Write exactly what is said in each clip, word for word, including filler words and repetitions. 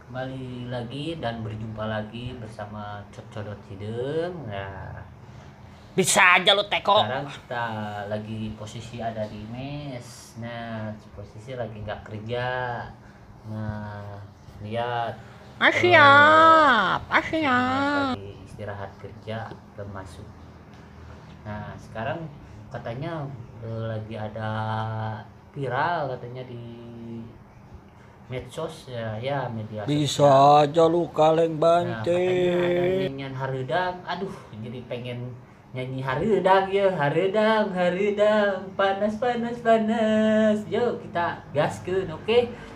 Kembali lagi dan berjumpa lagi bersama Cocodot Hidung. Nah, Bisa aja lu teko. sekarang kita lagi posisi ada di mes. Nah, posisi lagi nggak kerja. Nah, lihat. Ah, eh, siap, ah, si Dimas siap. lagi istirahat kerja, belum masuk. Nah, sekarang katanya eh, lagi ada viral katanya di medsos ya, ya media sosial. Bisa aja lu kaleng Nah, katanya ada banting. nyanyian hareudang. Aduh, jadi pengen nyanyi hareudang ya, hareudang, hareudang, panas panas panas. Yuk kita gaskeun, oke?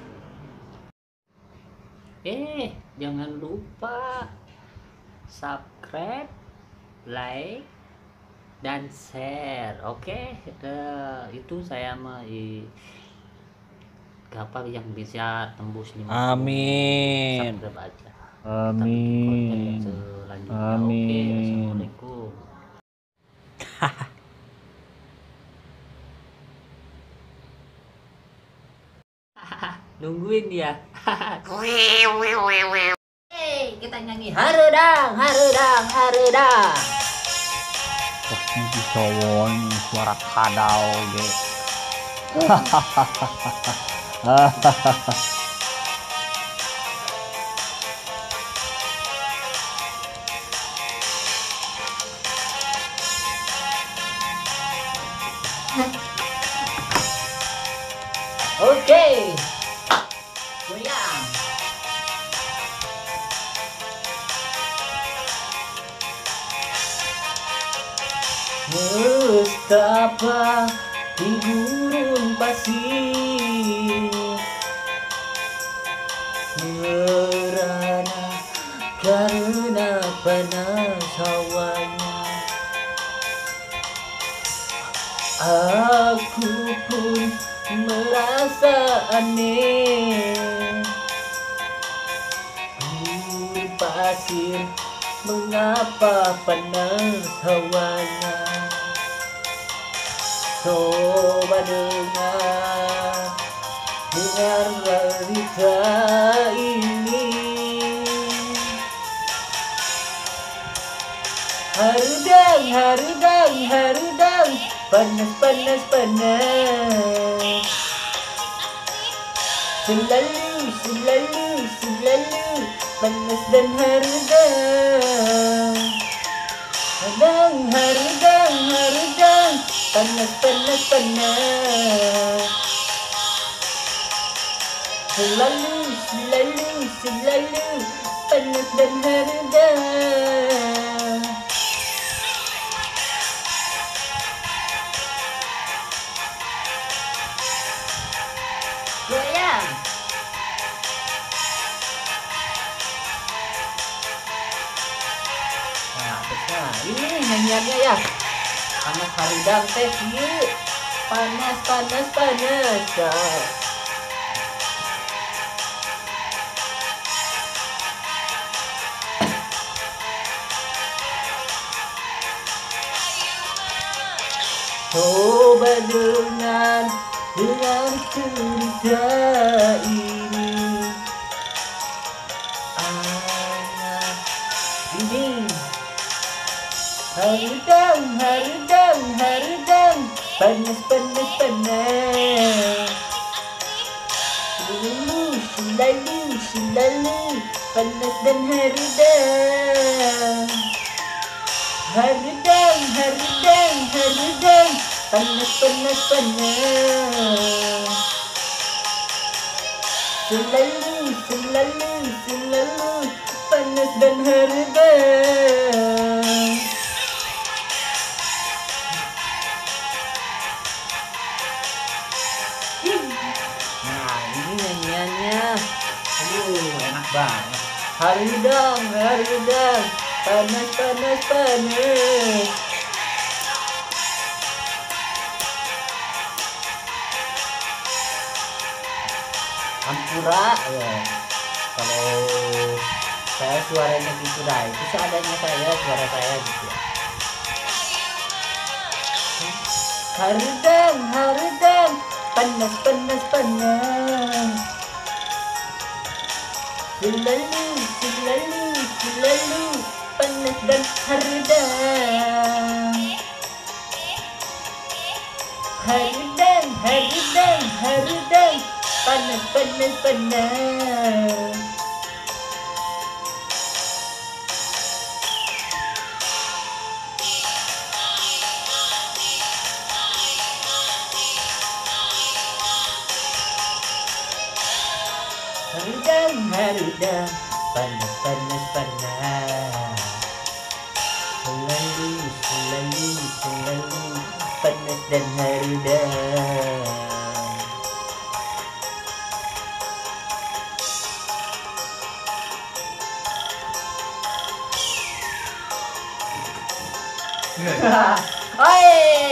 Eh, jangan lupa subscribe, like, dan share, oke? Eh, itu saya mah i- apa yang bisa tembus lima puluh Amin. subscribe aja. Kita bikin konten yang Amin. selanjutnya. Oke, Amin. assalamualaikum. Nungguin dia. Hey, kita nyanyi hareudang, hareudang, hareudang. Wah, ini bisa won suara kadal ge. Oke, goyang. Mustafa di gurun pasir, merana karena panas hawanya. Aku pun merasa aneh. Gurun pasir, mengapa panas hawanya? Coba dengar, dengar berita ini. Hareudang, hareudang, hareudang, panas, panas, panas. Selalu, selalu, selalu, panas dan hareudang. Hareudang, hareudang, hareudang, panas, panas, panas. Selalu, selalu, selalu, panas dan hareudang. Goyang. Nah, nah ini nyanyiannya ya. Panas hareudang teh ieu. Panas, panas, panas. Nah. Coba dengar, dengar cerita ini. Anak ini hareudang, hareudang, hareudang, panas, panas, panas. Selalu, selalu, selalu, panas dan hareudang. Hareudang, hareudang, hareudang, panas, panas, panas. Selalu, selalu, selalu, panas dan hareudang. Nah, ini nyanyiannya. Aduh, enak banget. Hareudang, hareudang, panas, panas, panas. Ampura ya. Kalau saya suaranya gitu dah, itu seadanya saya, suara saya gitu ya. Hareudang, hareudang, panas, panas, panas. selalu, selalu, selalu panas dan harudan. Harudan, harudan, harudan, panas, panas, panas. Harudang, harudang, panas, panas, panas. Selalu, selalu, selalu panas dan harudang. Oi!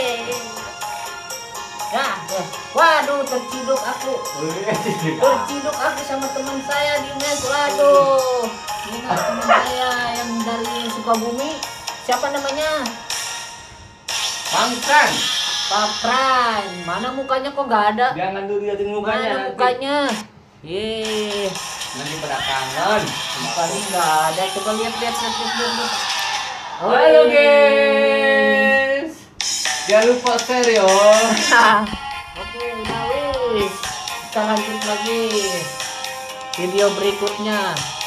Nah, eh, waduh terciduk aku. Terciduk aku sama teman saya di mes. Waduh. Ini teman saya yang dari Sukabumi. Siapa namanya? Bang Pran. Pak Pran. Mana mukanya kok nggak ada? Jangan dulu liatin mukanya Mana nanti. mukanya? Ye, Nanti pada kangen. mukanya nggak ada. Coba lihat lihat lihat lihat. lihat. Halo guys. Jangan lupa share yo. Oke, udah wis. Kita lanjut lagi video berikutnya.